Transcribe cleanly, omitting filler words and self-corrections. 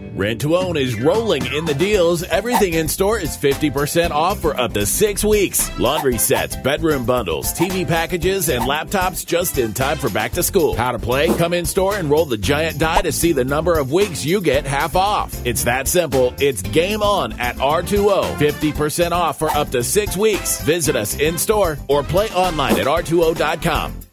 Rent to Own is rolling in the deals. Everything in store is 50% off for up to 6 weeks. Laundry sets, bedroom bundles, TV packages, and laptops just in time for back to school. How to play? Come in store and roll the giant die to see the number of weeks you get half off. It's that simple. It's game on at R2O. 50% off for up to 6 weeks. Visit us in store or play online at R2O.com.